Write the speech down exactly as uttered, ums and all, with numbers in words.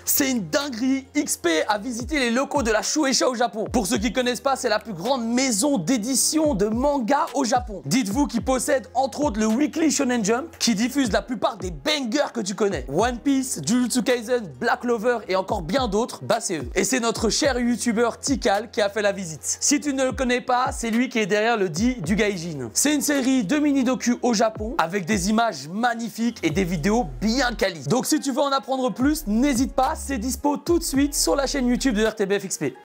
C'est une dinguerie. X P a visité les locaux de la Shueisha au Japon. Pour ceux qui connaissent pas, c'est la plus grande maison d'édition de manga au Japon. Dites-vous qu'il possède entre autres le Weekly Shonen Jump qui diffuse la plupart des bangers que tu connais. One Piece, Jujutsu Kaisen, Black Clover et encore bien d'autres, bah c'est eux. Et c'est notre cher youtubeur Tikal qui a fait la visite. Si tu ne le connais pas, c'est lui qui est derrière le dit du Gaijin. C'est une série de mini-docu au Japon avec des images magnifiques et des vidéos bien quali. Donc si tu veux en apprendre plus, n'hésite pas, c'est dispo tout de suite sur la chaîne YouTube de R T B F X P.